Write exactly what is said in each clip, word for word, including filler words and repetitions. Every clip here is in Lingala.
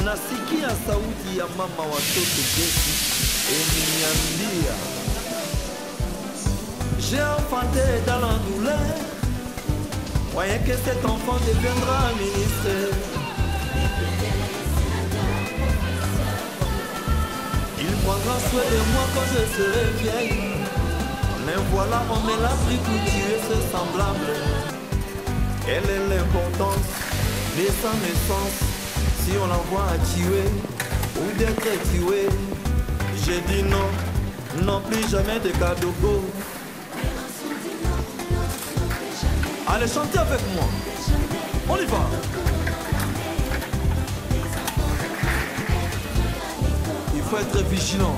nasikia sauti ya mama watoto Jesse Eminiambia. J'ai enfanté dans la douleur, croyez que cet enfant deviendra ministre. Il prendra soin de moi quand je serai vieille. Mais voilà, on me l'a pris pour tuer ce semblable. Quelle est l'importance de sa naissance si on l'envoie à tuer ou d'être tué? J'ai dit non, non plus jamais de Kadogo. Allez, chantez avec moi. On y va. Il faut être vigilant.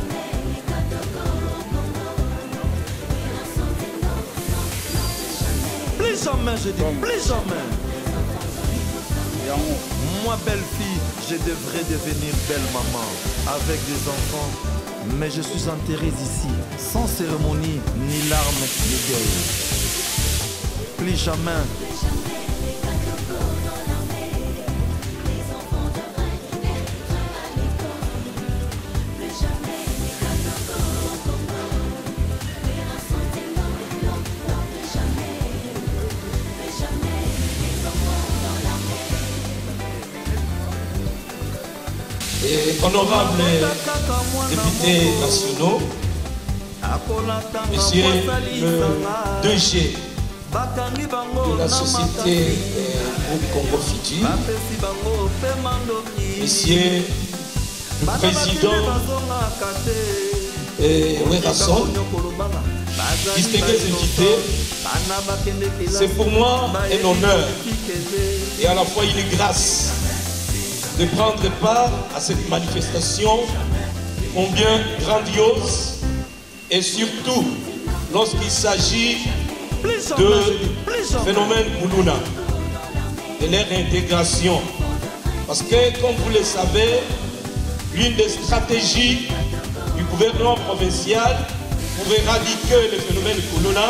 Plus jamais, je dis, plus jamais. Moi, belle fille, je devrais devenir belle maman avec des enfants. Mais je suis enterrée ici, sans cérémonie, ni larmes, ni deuil. Plus jamais. Et honorables députés nationaux, Monsieur le deux G de la société Groupe Congo Futur, Monsieur le président Werrason, distingués invités, c'est pour moi un honneur et à la fois une grâce de prendre part à cette manifestation combien grandiose et surtout lorsqu'il s'agit de phénomène Koulouna, de leur intégration. Parce que, comme vous le savez, l'une des stratégies du gouvernement provincial pour éradiquer le phénomène Koulouna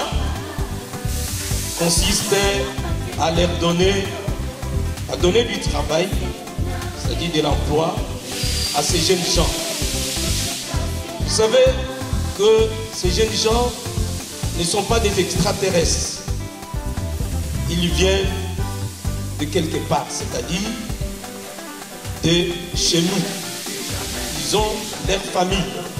consistait à leur donner, à donner du travail, c'est-à-dire de l'emploi, à ces jeunes gens. Vous savez que ces jeunes gens ne sont pas des extraterrestres. Ils viennent de quelque part, c'est-à-dire de chez nous. Ils ont leur famille.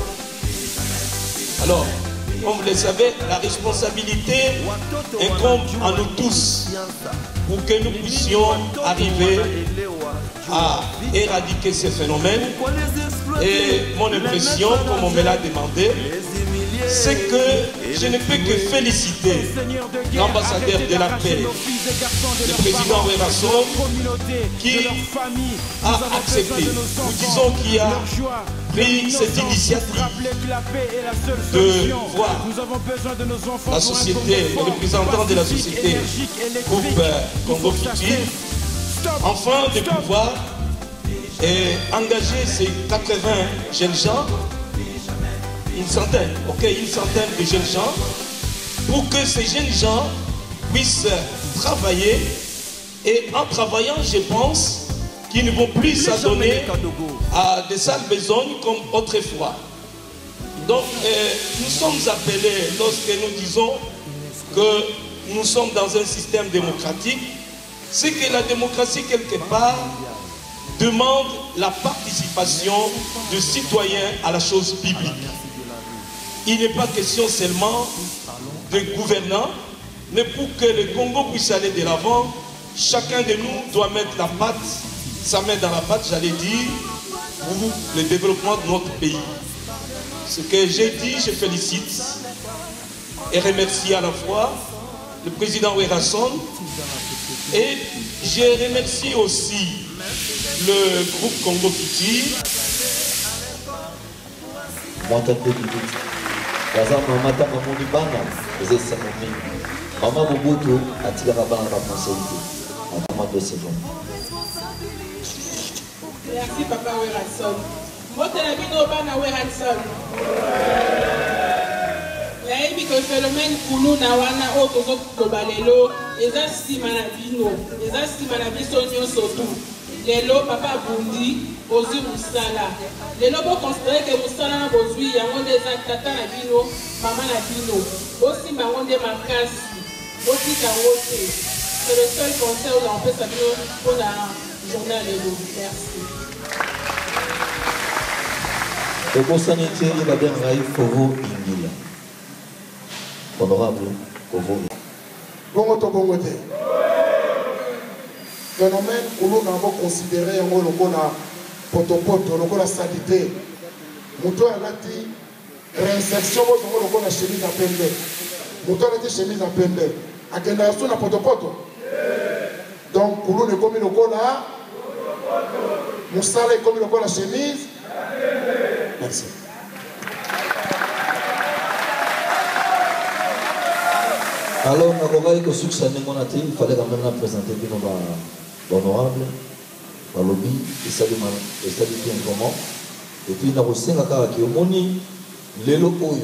Alors, comme vous le savez, la responsabilité incombe à nous tous pour que nous puissions arriver à éradiquer ces phénomènes. Et mon impression, comme on me l'a demandé, c'est que je ne peux que féliciter l'ambassadeur de la paix, le président Werrason, qui a accepté, nous disons qu'il a pris cette initiative de voir la société, les représentants de la société Groupe Congo Futur, enfin de pouvoir et engager ces quatre-vingts jeunes gens, une centaine, ok, une centaine de jeunes gens, pour que ces jeunes gens puissent travailler. Et en travaillant, je pense qu'ils ne vont plus s'adonner à des sales besognes comme autrefois. Donc, euh, nous sommes appelés, lorsque nous disons que nous sommes dans un système démocratique, c'est que la démocratie, quelque part, demande la participation de citoyens à la chose publique. Il n'est pas question seulement de gouvernants, mais pour que le Congo puisse aller de l'avant, chacun de nous doit mettre la patte, sa main dans la patte, j'allais dire, pour le développement de notre pays. Ce que j'ai dit, je félicite et remercie à la fois le président Werrason et je remercie aussi le groupe Congo Futur. Maman Mobutu a tiré la balle à la responsabilité. Merci Papa Werrason. Moi, je suis Papa Werrason. nayebi que phénomène kuluna wana o tozo kobalelo eza sima na bino eza sima na biso nyonso tu lelo papa bundi ozwi musala lelo boconsidere ke musala na bozwi yango nde eza tata na bino mama na bino bosimba yango nde makasi botika yango te. C'est le seul conseil oyo naopesa bino mpona journée ya lelo. Merci. ekosani te yebabe ngai Kovo Ingila honorable Kovo bongo to bongo te phénomène kulu na bo considérer yango lokola potopoto lokola salité moto alati réinsertion bo yango lokola chemise à pembe moto alati chemise à pembe akenda so na potopoto donc kulu ne komi lokola musala komi lokola chemise. Merci. Alors, on a succès il fallait quand même présenter nos honorables, le lobby, et ça dit bien comment. Et puis, nous avons cinq cas qui ont moni, les locaux.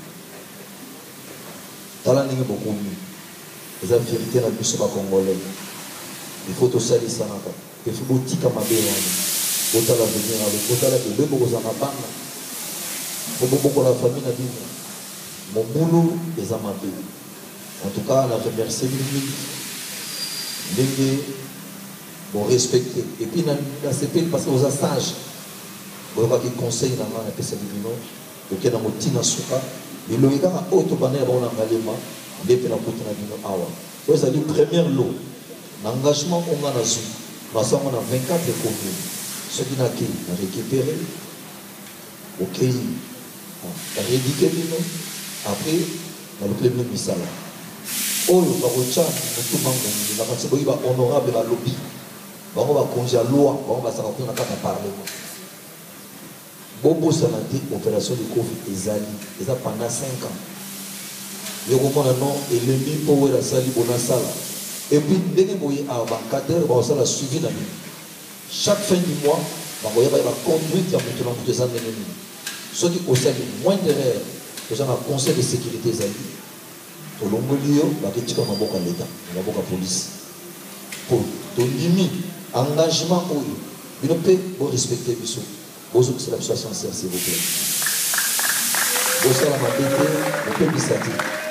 Talent n'est beaucoup mieux. Les vérités n'a plus pas congolais. Il faut tout ça, les sanaka. Il faut boutique à ma béane. Autant l'avenir avec autant la bébé beaucoup en abandon. Faut beaucoup la famille n'a dit mon boulot est à ma vie. En tout cas, on a remercié mille mille bon respecter. Et puis dans ce pays parce que aux sages, on va qui conseil dans la personne du nom, auquel on a tina souka. Et le gars a auto banner dans la galema, depuis la côte na bino awa. Donc ça dit première lot. L'engagement on a nazu. Parce qu'on a vingt-quatre communes. Ceux qui n'ont qu'à récupérer, ok, rééduquer nous, après, on va le premier misala. Oh, le barocha, tout le monde, la partie va honorable à lobby. On va congeler la loi, on va s'en rendre à parler. Bobo Sanati, opération de Covid, Ezali, ils ont pendant cinq ans. Il y a un nom, et le mi pour la sali bonasala. Et puis, dès que vous avez un cadre, vous avez suivi la vie. Chaque fin du mois, il y a la conduite qui a maintenant des années. Ceux qui possèdent moins d'erreurs, ils ont un conseil de sécurité. Pour l'Ongolio, il y a l'État, il y a la police. Pour ton limite, engagement, il faut respecter les choses. C'est la situation sincère, s'il vous plaît. Vous savez, la majorité, le peuple s'attire.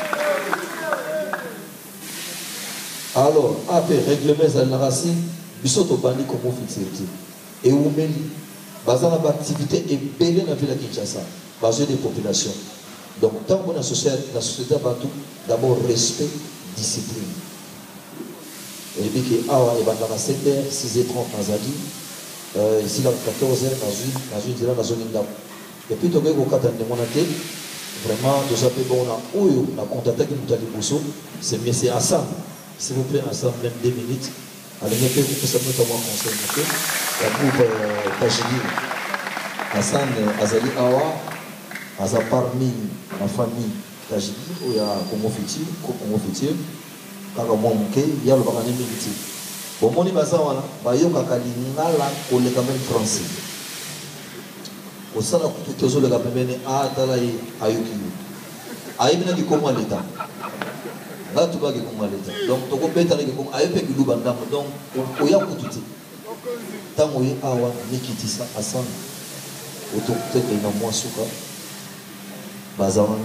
Alors, après, règlement de la racine, biso to bandi comme officialité et où même basant la activité et belé dans la ville de Kinshasa basé des populations donc tant qu'on a société la société partout d'abord respect discipline et puis que awa et banda na sept heures six heures trente nazali euh ici là quatorze heures dans une dans une zone dans zone ndam et puis to ko kata de monaté vraiment de ça peut bon na oyo na contacter qui mutali bosso c'est mieux c'est ensemble s'il vous plaît ensemble même deux minutes. Alors, il y a notamment conseil la groupe Tajini, Hassan Azali Awa, Asa parmi la famille Tajini, où il y a Congo Futur, Congo Futur, Kaka Mouké, il y a le Bagani Militi. Bon, mon Ibazawana, Bayo Kakali Nala, on est quand même français. Au sein de la coupe de Tozo, le Gabemene, A, Talaï, Ayuki. Aïbna du Congo à l'État. Là, tu vas que comme l'État. Donc, tu peux être avec comme aïe pek loup bandam. Donc, on y a beaucoup de temps. Tant qu'on y a awa, nikiti ça, asan. Auto peut-être qu'il y a moins souka. Bazarana.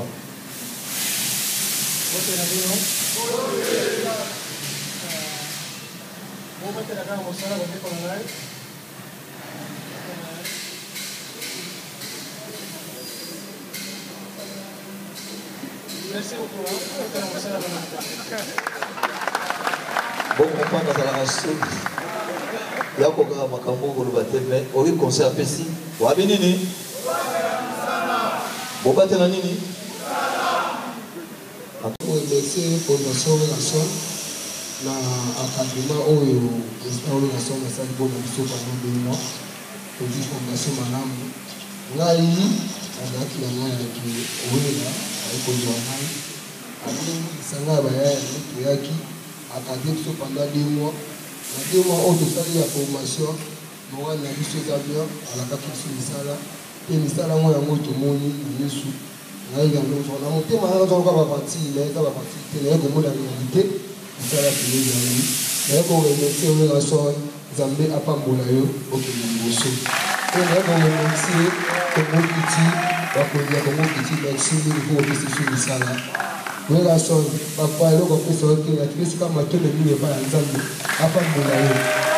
Merci beaucoup. Bon, on va dans la race. Il y a un programme à Kambo, le baptême, mais on va conseiller à Pessi. On va venir. Bon, baptême à Nini. Pour remercier Fondation Relation, l'académie où le président de Relation a fait bon action pendant deux mois. Pour dire Fondation Madame. Là, il y a qui a moins de oui là. Sanga baya yaki akadé so pendant deux mois na deux mois on fait la formation moi na biso tabia ala kakisi misala et misala moi yango to moni yesu na inga ndo na motema na zo ka ba parti mais ka ba parti te na ko mola réalité misala ki ni na ko remercier relation Nzambe apambola yo okende liboso. On a remercié Congo Kiti, bakolia Congo Kiti, merci pour vos questions de sala. Oui, la sonne, papa, et l'on peut se recueillir, tu sais, comme ma tonne de mille pas en Nzambe, apambola yo.